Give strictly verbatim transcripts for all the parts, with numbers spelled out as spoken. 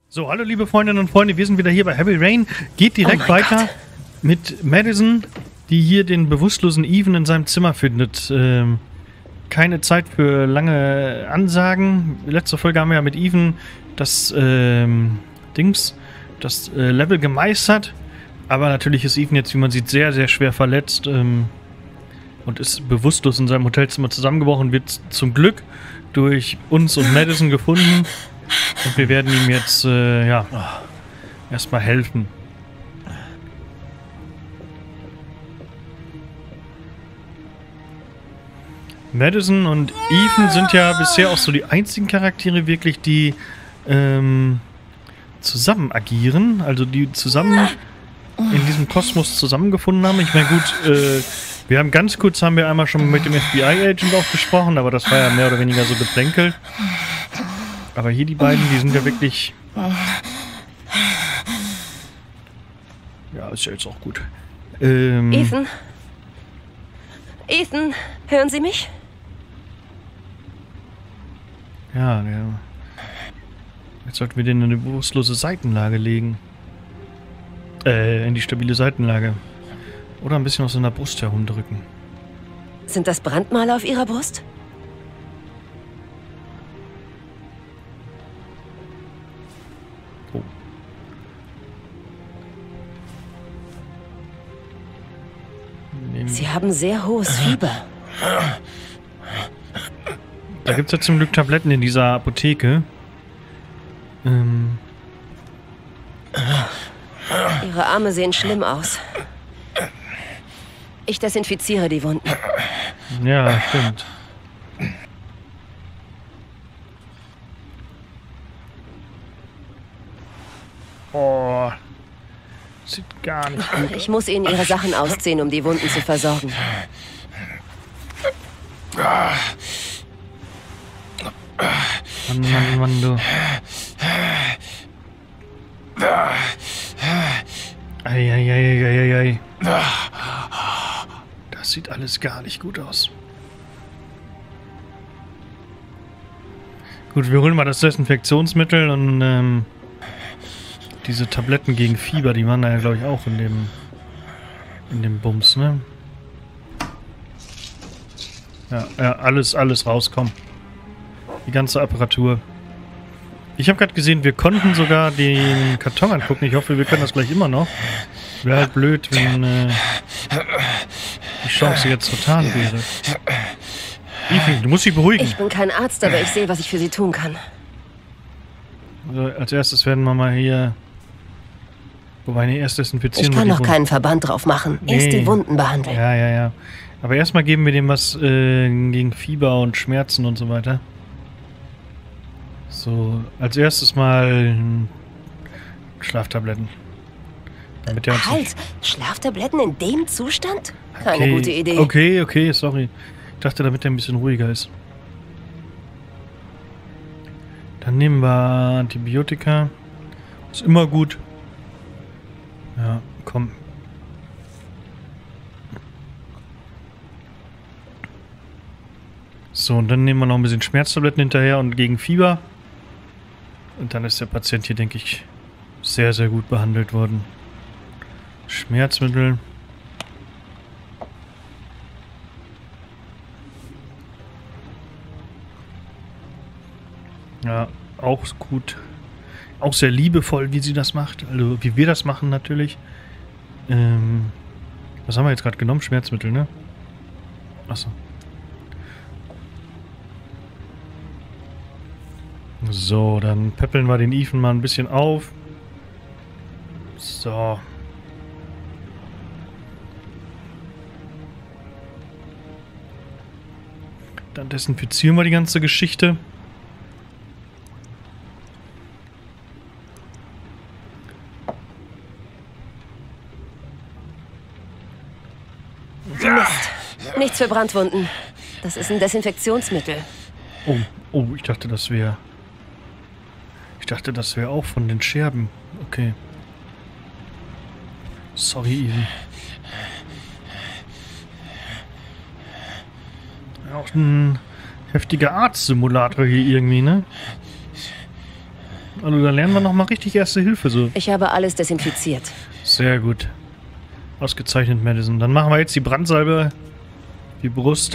So, hallo liebe Freundinnen und Freunde, wir sind wieder hier bei Heavy Rain. Geht direkt oh weiter Gott. mit Madison, die hier den bewusstlosen Ethan in seinem Zimmer findet. Ähm, keine Zeit für lange Ansagen. Letzte Folge haben wir ja mit Ethan das ähm, Dings, das äh, Level gemeistert. Aber natürlich ist Ethan jetzt, wie man sieht, sehr, sehr schwer verletzt ähm, und ist bewusstlos in seinem Hotelzimmer zusammengebrochen. Wird zum Glück durch uns und Madison gefunden. Und wir werden ihm jetzt, äh, ja, erstmal helfen. Madison und Ethan sind ja bisher auch so die einzigen Charaktere wirklich, die ähm, zusammen agieren. Also die zusammen in diesem Kosmos zusammengefunden haben. Ich meine, gut, äh, wir haben ganz kurz, haben wir einmal schon mit dem F B I-Agent auch gesprochen, aber das war ja mehr oder weniger so geplänkelt. Aber hier die beiden, die sind ja wirklich... Ja, ist ja jetzt auch gut. Ähm, Ethan? Ethan, hören Sie mich? Ja, ja. Jetzt sollten wir den in eine bewusstlose Seitenlage legen. Äh, in die stabile Seitenlage. Oder ein bisschen aus seiner Brust herumdrücken. Sind das Brandmale auf Ihrer Brust? Oh. Sie haben sehr hohes Fieber. Da gibt es ja zum Glück Tabletten in dieser Apotheke. Ähm... Ihre Arme sehen schlimm aus. Ich desinfiziere die Wunden. Ja, stimmt. Oh. Sieht gar nicht gut aus. Ich muss Ihnen Ihre Sachen ausziehen, um die Wunden zu versorgen. Mann, Mann, Mann, du. Eieieiei. Das sieht alles gar nicht gut aus. Gut, wir holen mal das Desinfektionsmittel und ähm, diese Tabletten gegen Fieber, die waren da ja, glaube ich, auch in dem in dem Bums, ne? Ja, ja, alles, alles rauskommen. Die ganze Apparatur. Ich habe gerade gesehen, wir konnten sogar den Karton angucken. Ich hoffe, wir können das gleich immer noch. Wäre halt blöd, wenn äh, die Chance jetzt vertan wäre. Ethan, du musst dich beruhigen. Ich bin kein Arzt, aber ich sehe, was ich für Sie tun kann. Also als erstes werden wir mal hier... Wobei, nee, erst desinfizieren Ich wir kann die noch Wunden. keinen Verband drauf machen. Erst Nee. die Wunden behandeln. Ja, ja, ja. Aber erstmal geben wir dem was äh, gegen Fieber und Schmerzen und so weiter. So, als erstes mal Schlaftabletten. Damit der uns Halt! Schlaftabletten in dem Zustand? Keine okay. gute Idee. Okay, okay, sorry. Ich dachte, damit er ein bisschen ruhiger ist. Dann nehmen wir Antibiotika. Ist immer gut. Ja, komm. So, und dann nehmen wir noch ein bisschen Schmerztabletten hinterher und gegen Fieber. Und dann ist der Patient hier, denke ich, sehr, sehr gut behandelt worden. Schmerzmittel. Ja, auch gut. Auch sehr liebevoll, wie sie das macht. Also, wie wir das machen natürlich. Ähm, was haben wir jetzt gerade genommen? Schmerzmittel, ne? Achso. So, dann peppeln wir den Ethan mal ein bisschen auf. So. Dann desinfizieren wir die ganze Geschichte. Mist. Nichts für Brandwunden. Das ist ein Desinfektionsmittel. Oh, oh, ich dachte, das wäre... Ich dachte, das wäre auch von den Scherben. Okay. Sorry, Ethan. Auch ein heftiger Arztsimulator hier irgendwie, ne? Also da lernen wir nochmal richtig Erste Hilfe so. Ich habe alles desinfiziert. Sehr gut. Ausgezeichnet, Madison. Dann machen wir jetzt die Brandsalbe. Die Brust.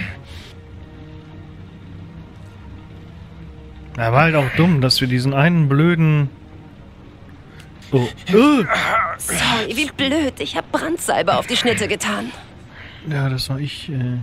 Ja, war halt auch dumm, dass wir diesen einen blöden... Oh. Uh. Sorry, wie blöd. Ich habe Brandsalbe auf die Schnitte getan. Ja, das war ich. Äh...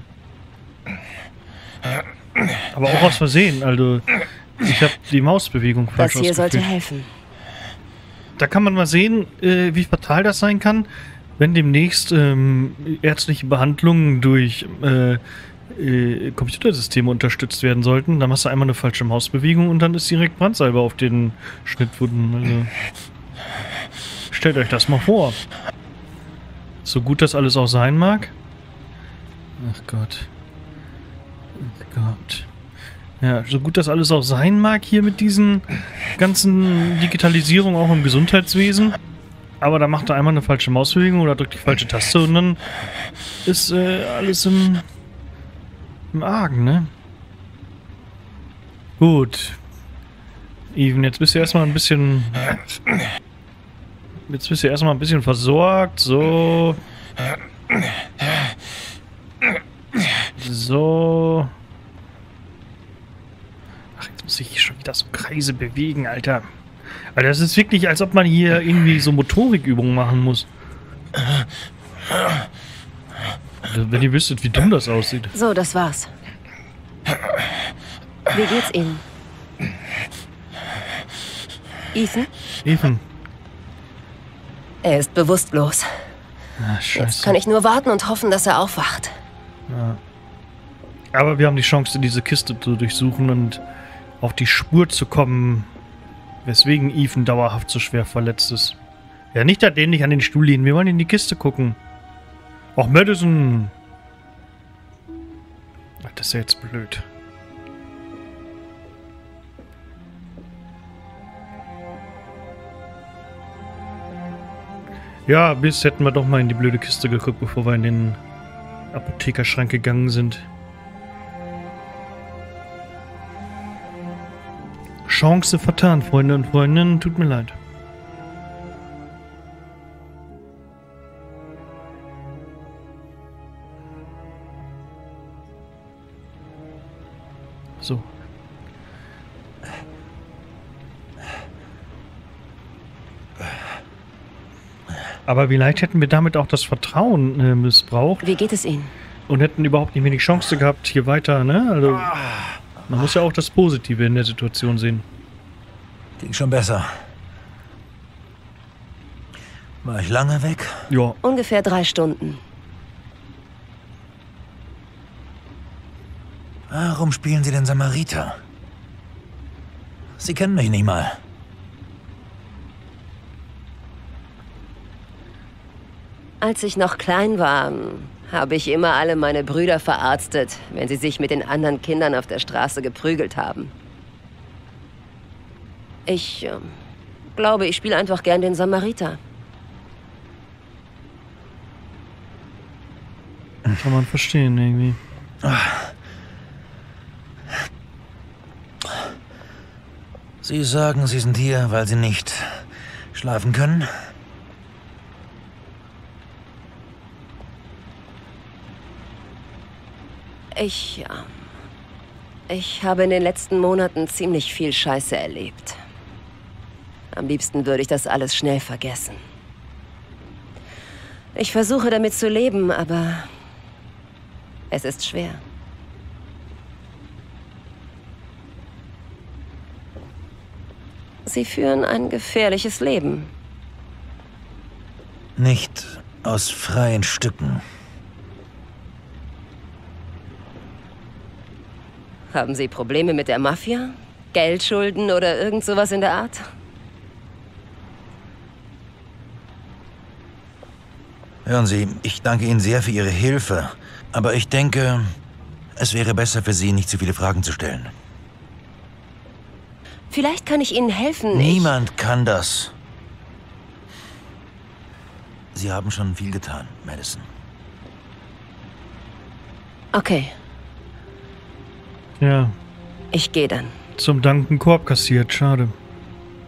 Aber auch aus Versehen. Also, ich habe die Mausbewegung falsch Das hier ausgeführt. sollte helfen. Da kann man mal sehen, äh, wie fatal das sein kann, wenn demnächst ähm, ärztliche Behandlungen durch äh, äh, Computersysteme unterstützt werden sollten. Dann machst du einmal eine falsche Mausbewegung und dann ist direkt Brandsalbe auf den Schnittwunden. Also, stellt euch das mal vor. So gut das alles auch sein mag. Ach Gott. Ach Gott. Ja, so gut das alles auch sein mag hier mit diesen ganzen Digitalisierung auch im Gesundheitswesen. Aber da macht er einmal eine falsche Mausbewegung oder drückt die falsche Taste und dann ist äh, alles im, im Argen, ne? Gut. Even, jetzt bist du erstmal ein bisschen... Jetzt bist du erstmal ein bisschen versorgt. So. So. Ach, jetzt muss ich schon wieder so Kreise bewegen, Alter. Alter, das ist wirklich, als ob man hier irgendwie so Motorikübungen machen muss. Also, wenn ihr wüsstet, wie dumm das aussieht. So, das war's. Wie geht's Ihnen? Ethan? Ethan. Er ist bewusstlos. Ah, scheiße. Jetzt kann ich nur warten und hoffen, dass er aufwacht. Ja. Aber wir haben die Chance, diese Kiste zu durchsuchen und auf die Spur zu kommen, weswegen Ethan dauerhaft so schwer verletzt ist. Ja, nicht da den nicht an den Stuhl lehnen, wir wollen in die Kiste gucken. Ach, Madison! Ach, das ist ja jetzt blöd. Ja, bis hätten wir doch mal in die blöde Kiste geguckt, bevor wir in den Apothekerschrank gegangen sind. Chance vertan, Freunde und Freundinnen. Tut mir leid. So. Aber vielleicht hätten wir damit auch das Vertrauen äh, missbraucht. Wie geht es Ihnen? Und hätten überhaupt nicht mehr die Chance gehabt, hier weiter, ne? Also, man muss ja auch das Positive in der Situation sehen. Ging schon besser. War ich lange weg? Ja. Ungefähr drei Stunden. Warum spielen Sie den Samariter? Sie kennen mich nicht mal. Als ich noch klein war, habe ich immer alle meine Brüder verarztet, wenn sie sich mit den anderen Kindern auf der Straße geprügelt haben. Ich äh, glaube, ich spiele einfach gern den Samariter. Kann man verstehen, irgendwie. Sie sagen, Sie sind hier, weil Sie nicht schlafen können? Ich, äh, ich habe in den letzten Monaten ziemlich viel Scheiße erlebt. Am liebsten würde ich das alles schnell vergessen. Ich versuche damit zu leben, aber es ist schwer. Sie führen ein gefährliches Leben. Nicht aus freien Stücken. Haben Sie Probleme mit der Mafia? Geldschulden oder irgend sowas in der Art? Hören Sie, ich danke Ihnen sehr für Ihre Hilfe, aber ich denke, es wäre besser für Sie, nicht zu viele Fragen zu stellen. Vielleicht kann ich Ihnen helfen. Niemand kann das. Sie haben schon viel getan, Madison. Okay, Ja, ich gehe dann. zum Dank einen Korb kassiert, schade.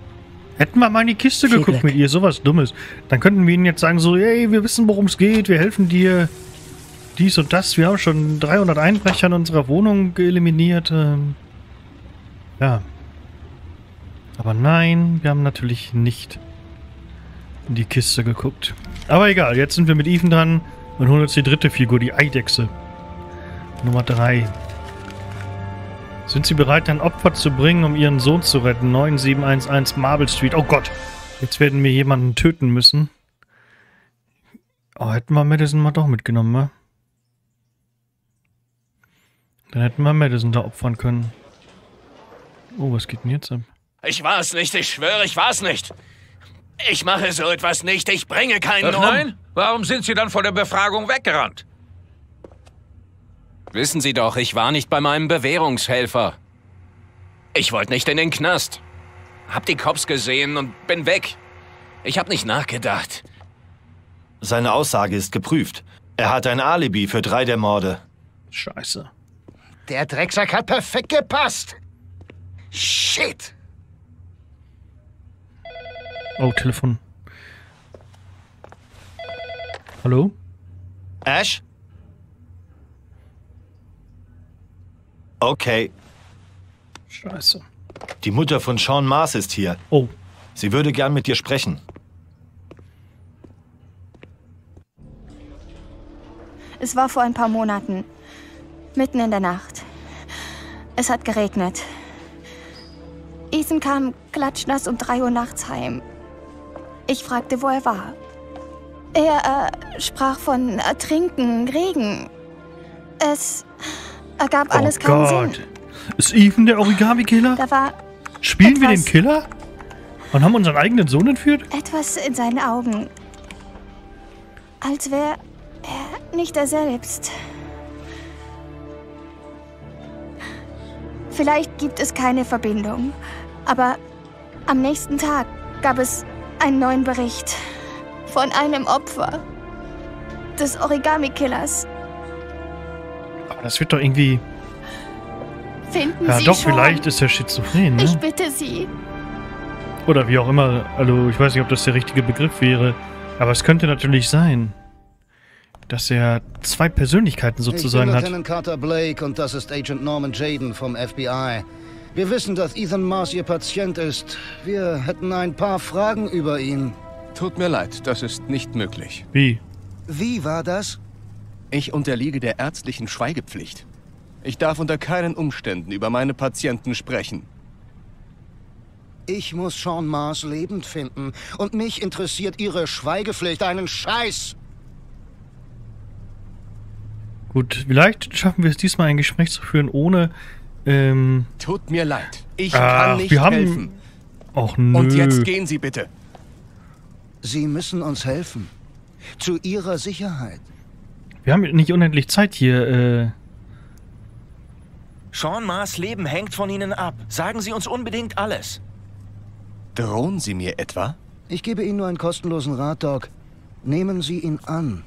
Hätten wir mal in die Kiste Viel geguckt Glück. mit ihr, sowas Dummes. Dann könnten wir ihnen jetzt sagen so, hey, wir wissen, worum es geht, wir helfen dir. Dies und das. Wir haben schon dreihundert Einbrecher in unserer Wohnung eliminiert. Ähm, ja. Aber nein, wir haben natürlich nicht in die Kiste geguckt. Aber egal, jetzt sind wir mit Ethan dran und holen uns die dritte Figur, die Eidechse. Nummer drei. Sind Sie bereit, ein Opfer zu bringen, um Ihren Sohn zu retten? neun sieben eins eins Marble Street. Oh Gott, jetzt werden wir jemanden töten müssen. Oh, hätten wir Madison mal doch mitgenommen, ne? Dann hätten wir Madison da opfern können. Oh, was geht denn jetzt ab? Ich war's nicht, ich schwöre, ich war's nicht. Ich mache so etwas nicht, ich bringe keinen Ach um. nein? Warum sind Sie dann vor der Befragung weggerannt? Wissen Sie doch, ich war nicht bei meinem Bewährungshelfer. Ich wollte nicht in den Knast. Hab die Cops gesehen und bin weg. Ich hab nicht nachgedacht. Seine Aussage ist geprüft. Er hat ein Alibi für drei der Morde. Scheiße. Der Drecksack hat perfekt gepasst. Shit. Oh, Telefon. Hallo? Ash? Okay. Scheiße. Die Mutter von Sean Mars ist hier. Oh. Sie würde gern mit dir sprechen. Es war vor ein paar Monaten. Mitten in der Nacht. Es hat geregnet. Ethan kam klatschnass um drei Uhr nachts heim. Ich fragte, wo er war. Er äh, sprach von Ertrinken, Regen. Es ergab alles Oh keinen Gott. Sinn. Ist Ethan der Origami-Killer? Da war Spielen wir den etwas- Killer? Und haben unseren eigenen Sohn entführt? etwas in seinen Augen. Als wäre er nicht er selbst. Vielleicht gibt es keine Verbindung, aber am nächsten Tag gab es einen neuen Bericht von einem Opfer des Origami-Killers. Aber das wird doch irgendwie... Finden Ja Sie doch, schon. vielleicht ist er schizophren, Ich ne? bitte Sie. Oder wie auch immer. Also, ich weiß nicht, ob das der richtige Begriff wäre. Aber es könnte natürlich sein, dass er zwei Persönlichkeiten sozusagen ich bin hat. Lieutenant Carter Blake und das ist Agent Norman Jaden vom F B I. Wir wissen, dass Ethan Mars Ihr Patient ist. Wir hätten ein paar Fragen über ihn. Tut mir leid, das ist nicht möglich. Wie? Wie war das? Ich unterliege der ärztlichen Schweigepflicht. Ich darf unter keinen Umständen über meine Patienten sprechen. Ich muss Sean Mars lebend finden. Und mich interessiert Ihre Schweigepflicht einen Scheiß. Gut, vielleicht schaffen wir es diesmal ein Gespräch zu führen, ohne... Ähm... Tut mir leid. Ich Ah, kann nicht wir haben- helfen. Och nö. Und jetzt gehen Sie bitte. Sie müssen uns helfen. Zu Ihrer Sicherheit. Wir haben nicht unendlich Zeit hier, äh... Sean Mars' Leben hängt von Ihnen ab. Sagen Sie uns unbedingt alles. Drohen Sie mir etwa? Ich gebe Ihnen nur einen kostenlosen Rat, Doc. Nehmen Sie ihn an.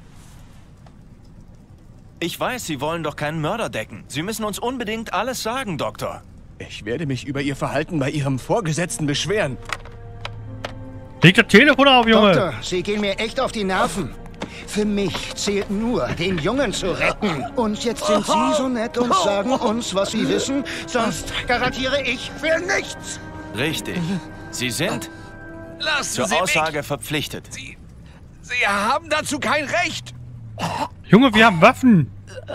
Ich weiß, Sie wollen doch keinen Mörder decken. Sie müssen uns unbedingt alles sagen, Doktor. Ich werde mich über Ihr Verhalten bei Ihrem Vorgesetzten beschweren. Leg das Telefon auf, Junge! Doktor, Sie gehen mir echt auf die Nerven. Für mich zählt nur, den Jungen zu retten. Und jetzt sind Sie so nett und sagen uns, was Sie wissen, sonst garantiere ich für nichts. Richtig. Sie sind Lassen zur Sie Aussage mich! verpflichtet. Sie, Sie haben dazu kein Recht! Junge, wir haben Waffen!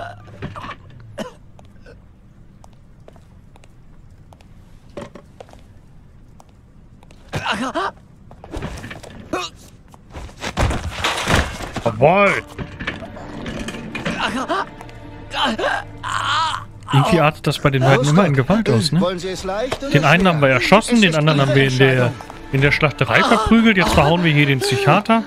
Jawohl! Irgendwie artet das bei den beiden immer in Gewalt aus, ne? Wollen Sie es leicht oder Den einen schwer? haben wir erschossen, Es den ist anderen haben wir in Ihre der, Entscheidung. in der Schlachterei verprügelt, jetzt verhauen wir hier den Psychiater.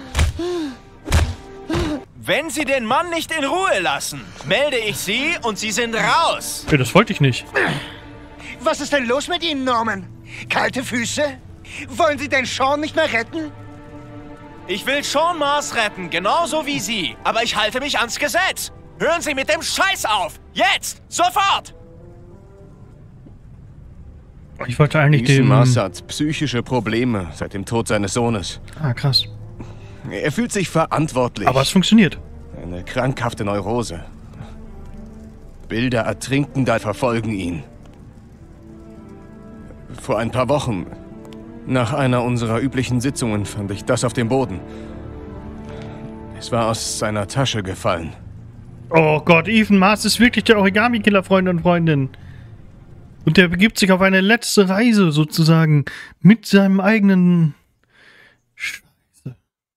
Wenn Sie den Mann nicht in Ruhe lassen, melde ich Sie und Sie sind raus. Ja, das wollte ich nicht. Was ist denn los mit Ihnen, Norman? Kalte Füße? Wollen Sie denn Sean nicht mehr retten? Ich will Sean Mars retten, genauso wie Sie. Aber ich halte mich ans Gesetz. Hören Sie mit dem Scheiß auf. Jetzt! Sofort! Ich wollte eigentlich Ethan den... Mars hat psychische Probleme seit dem Tod seines Sohnes. Ah, krass. Er fühlt sich verantwortlich. Aber es funktioniert. Eine krankhafte Neurose. Bilder Ertrinkender verfolgen ihn. Vor ein paar Wochen, nach einer unserer üblichen Sitzungen, fand ich das auf dem Boden. Es war aus seiner Tasche gefallen. Oh Gott, Ethan Mars ist wirklich der Origami-Killer, Freunde und Freundinnen. Und der begibt sich auf eine letzte Reise, sozusagen, mit seinem eigenen... Scheiße.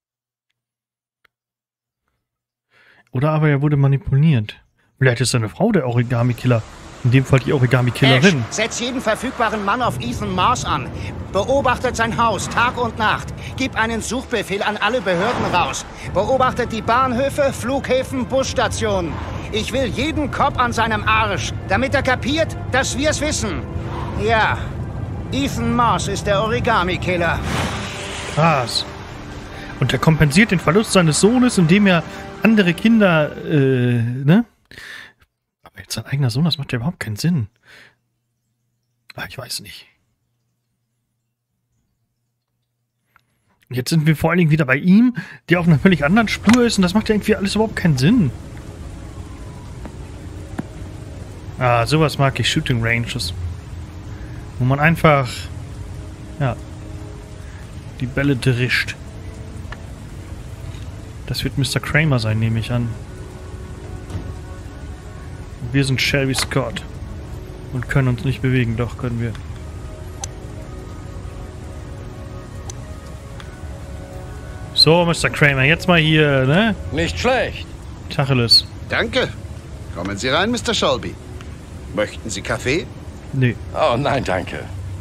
Oder aber er wurde manipuliert. Vielleicht ist seine Frau der Origami-Killer. In dem Fall die Origami-Killerin. Ash, setz jeden verfügbaren Mann auf Ethan Mars an. Beobachtet sein Haus Tag und Nacht. Gib einen Suchbefehl an alle Behörden raus. Beobachtet die Bahnhöfe, Flughäfen, Busstationen. Ich will jeden Kopf an seinem Arsch, damit er kapiert, dass wir es wissen. Ja, Ethan Mars ist der Origami-Killer. Krass. Und er kompensiert den Verlust seines Sohnes, indem er andere Kinder, äh, ne? Aber jetzt sein eigener Sohn, das macht ja überhaupt keinen Sinn. Ah, ich weiß nicht. Jetzt sind wir vor allen Dingen wieder bei ihm, der auf einer völlig anderen Spur ist, und das macht ja irgendwie alles überhaupt keinen Sinn. Ah, sowas mag ich, Shooting Ranges. Wo man einfach, ja, die Bälle drischt. Das wird Mister Kramer sein, nehme ich an. Wir sind Shelby Scott. Und können uns nicht bewegen, doch können wir. So, Mister Kramer, jetzt mal hier, ne? Nicht schlecht. Tacheles. Danke. Kommen Sie rein, Mister Shelby. Möchten Sie Kaffee? Nee. Oh nein, danke.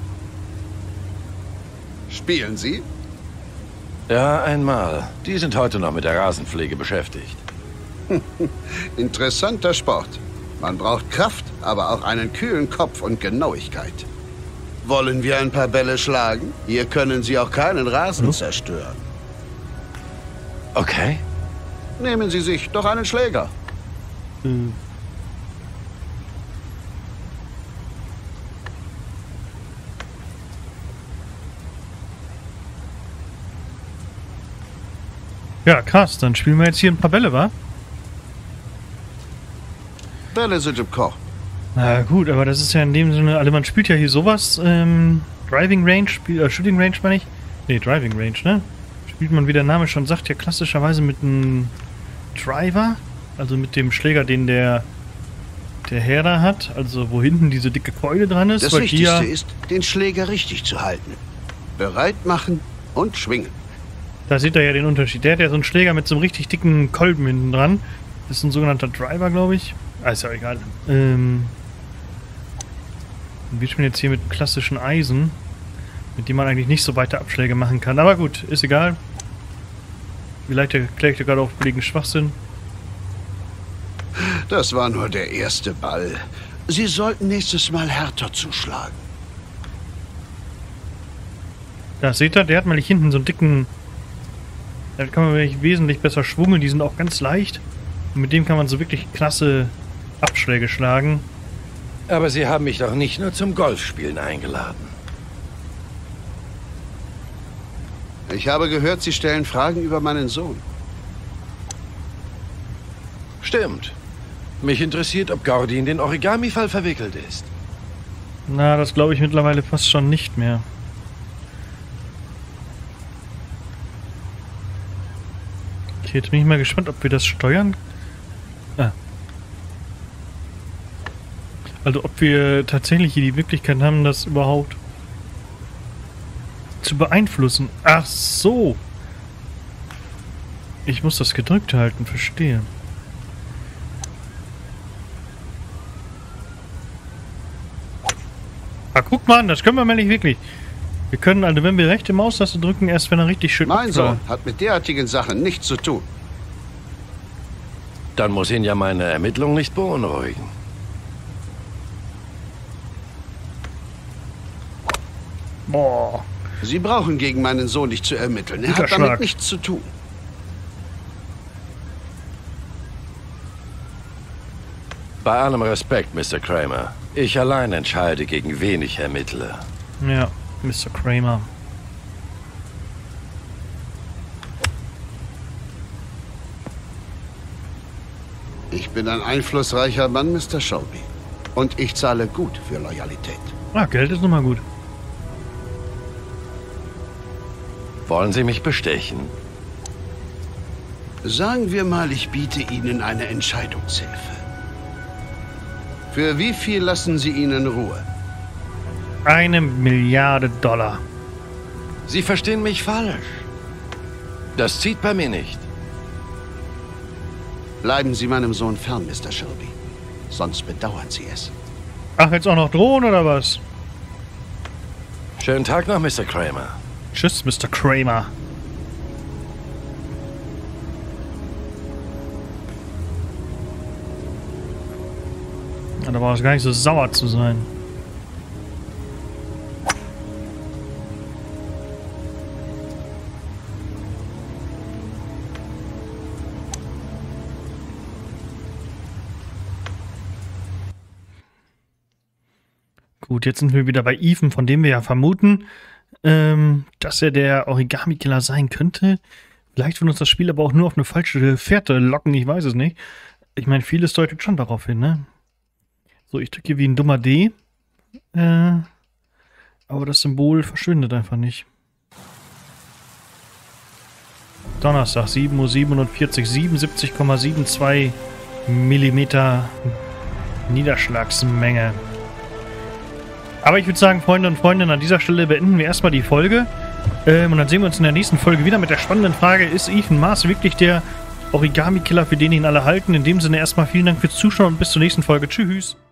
Spielen Sie? Ja, einmal. Die sind heute noch mit der Rasenpflege beschäftigt. Interessanter Sport. Man braucht Kraft, aber auch einen kühlen Kopf und Genauigkeit. Wollen wir ein paar Bälle schlagen? Hier können Sie auch keinen Rasen zerstören. Okay. Nehmen Sie sich doch einen Schläger. Hm. Ja, krass. Dann spielen wir jetzt hier ein paar Bälle, wa? Bälle sind im Koch. Na gut, aber das ist ja in dem Sinne, also man spielt ja hier sowas, ähm, Driving Range, spiel, äh, Shooting Range meine ich. Ne, Driving Range, ne? Spielt man, wie der Name schon sagt, ja klassischerweise mit einem Driver, also mit dem Schläger, den der der Herr da hat, also wo hinten diese dicke Keule dran ist. Das weil Wichtigste ja, ist, den Schläger richtig zu halten. Bereit machen und schwingen. Da seht ihr ja den Unterschied. Der hat ja so einen Schläger mit so einem richtig dicken Kolben hinten dran. Das ist ein sogenannter Driver, glaube ich. Ah, ist ja egal. Ähm, wir spielen jetzt hier mit klassischen Eisen, mit dem man eigentlich nicht so weite Abschläge machen kann. Aber gut, ist egal. Vielleicht erkläre ich dir gerade auf billigen Schwachsinn. Das war nur der erste Ball. Sie sollten nächstes Mal härter zuschlagen. Da seht ihr, der hat nämlich hinten so einen dicken... Da kann man wirklich wesentlich besser schwungeln. Die sind auch ganz leicht. Und mit dem kann man so wirklich klasse Abschläge schlagen. Aber Sie haben mich doch nicht nur zum Golfspielen eingeladen. Ich habe gehört, Sie stellen Fragen über meinen Sohn. Stimmt. Mich interessiert, ob Gordy in den Origami-Fall verwickelt ist. Na, das glaube ich mittlerweile fast schon nicht mehr. Okay, jetzt bin ich mal gespannt, ob wir das steuern. Ah. Also ob wir tatsächlich hier die Möglichkeit haben, das überhaupt zu beeinflussen. Ach so. Ich muss das gedrückt halten, verstehe. Ah, guck mal an, das können wir mal nicht wirklich. Wir können, also wenn wir rechte Maustaste drücken, erst wenn er richtig schön... Mein Sohn hat mit derartigen Sachen nichts zu tun. Dann muss ihn ja meine Ermittlung nicht beunruhigen. Boah. Sie brauchen gegen meinen Sohn nicht zu ermitteln. Er Guter hat damit Schlag. nichts zu tun. Bei allem Respekt, Mister Kramer. Ich allein entscheide, gegen wen ich ermittle. Ja, Mister Kramer. Ich bin ein einflussreicher Mann, Mister Shelby. Und ich zahle gut für Loyalität. Ah, Geld ist nochmal gut. Wollen Sie mich bestechen? Sagen wir mal, ich biete Ihnen eine Entscheidungshilfe. Für wie viel lassen Sie ihn in Ruhe? Eine Milliarde Dollar. Sie verstehen mich falsch. Das zieht bei mir nicht. Bleiben Sie meinem Sohn fern, Mister Shelby. Sonst bedauern Sie es. Ach, jetzt auch noch drohen oder was? Schönen Tag noch, Mister Kramer. Tschüss, Mister Kramer. Ja, da war es gar nicht so sauer zu sein. Gut, jetzt sind wir wieder bei Ethan, von dem wir ja vermuten, ähm, dass er der Origami-Killer sein könnte. Vielleicht wird uns das Spiel aber auch nur auf eine falsche Fährte locken, ich weiß es nicht. Ich meine, vieles deutet schon darauf hin, ne? So, ich drücke hier wie ein dummer D. Äh, aber das Symbol verschwindet einfach nicht. Donnerstag, sieben Uhr siebenundvierzig, siebenundsiebzig Komma zweiundsiebzig Millimeter Niederschlagsmenge. Aber ich würde sagen, Freunde und Freundinnen, an dieser Stelle beenden wir erstmal die Folge. Ähm, und dann sehen wir uns in der nächsten Folge wieder mit der spannenden Frage, ist Ethan Mars wirklich der Origami-Killer, für den ihn alle halten? In dem Sinne erstmal vielen Dank fürs Zuschauen und bis zur nächsten Folge. Tschüss.